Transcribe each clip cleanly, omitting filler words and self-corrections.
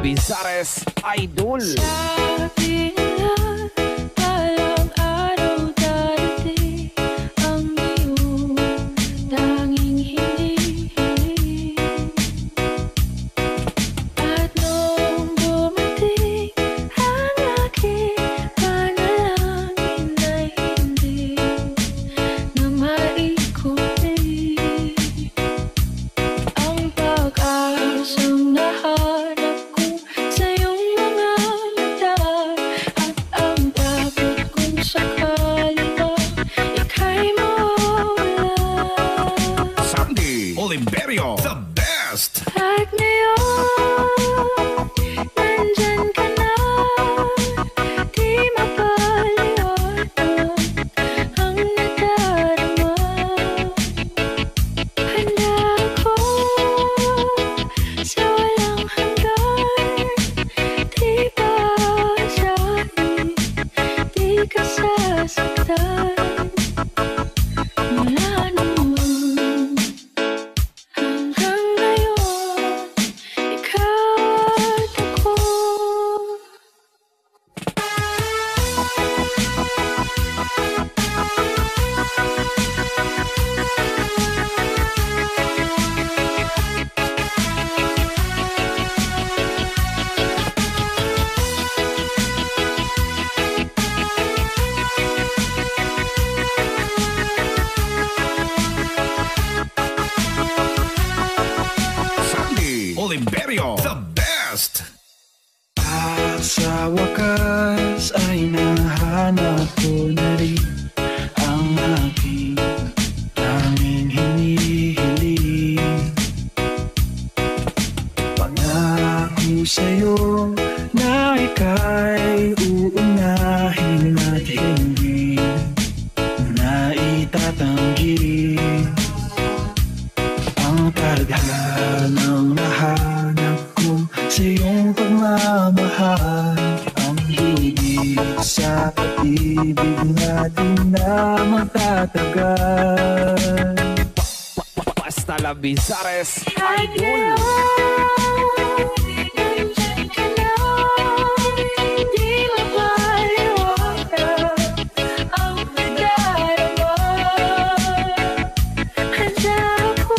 Bizares Idol. Sabi nila palang araw darating ang iyong tanging hinihiling. At nung dumating ang aking panalangin ay hindi na maikumpli ang pag-asang nahanap ko sa iyong mga mata. At ang takot kung sakali ba ika'y mawawala. Sandy Oliverio, the best. At ngayon, nandyan ka na, di mapaliwanag ang nadarama. Handa ako sa walang hanggan, di ba asahin, di ka sasaktan. Mula noon hanggang ngayon, ikaw at ako. Sandy Oliverio, the best. At sa wakas ay nahanap ko na rin ang aking tanging hinihiling. Pangako sa'yo na ika'y uunahin at hindi na itatanggi ang tadhanang nahanap ko sa iyong pagmamahal. Ang higit sa pag-ibig natin na magtatagal. Basta la Bizares At Idol. ngayon, nandyan ka na, di mapaliwanag ang nadarama. Handa ako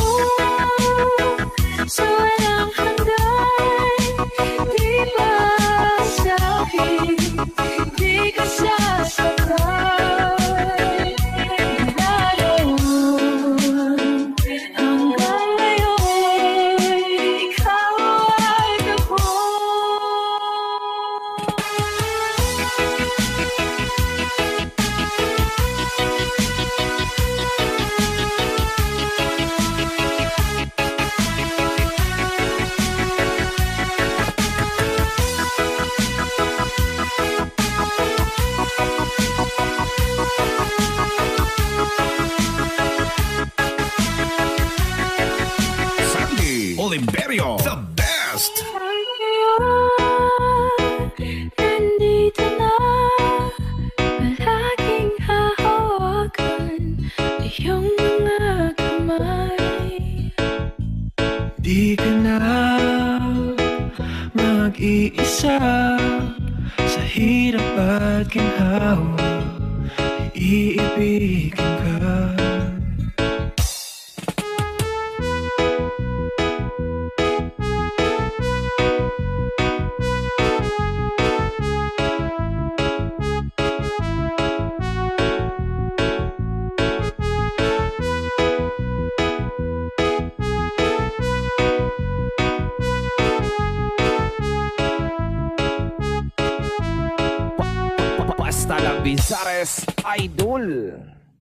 sa walang hanggan, di ba asahin, di ka sasaktan. Mula noon hanggang ngayon, ikaw at ako. Sandy Oliverio, the best. Nandito na, palaging hahawakan iyong mga kamay. Di ka na mag-iisa sa hirap at ginhawa, iibigin ka. Basta la Bizares Idol.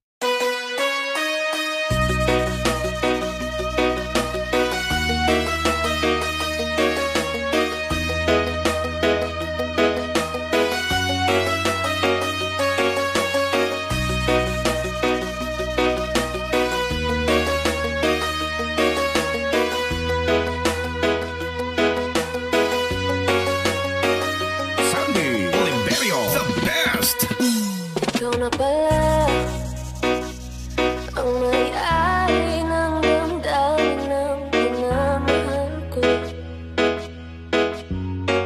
Sandy Oliverio, the best. Ikaw na pala ang may-ari ng damdamin ng pinamahal ko.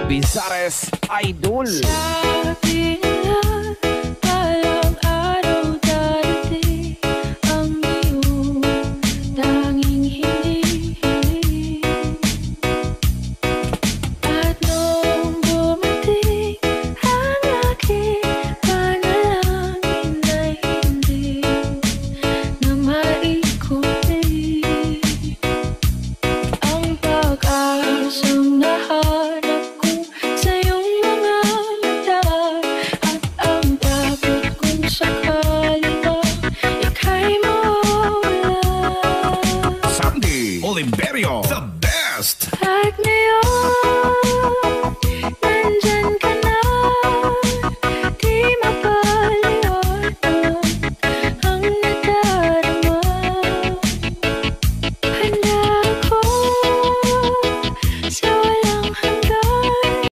Bizares Idol. Sabi nila, balang araw darating ang iyong tanging hinihiling. At nung dumating ang aking panalangin ay hindi na maikumpit. Ang pag-asang nahanap ko sa iyong mga mata, at ang takot kung sakali ba ika'y mawala. Sandy Oliverio, the best. At ngayon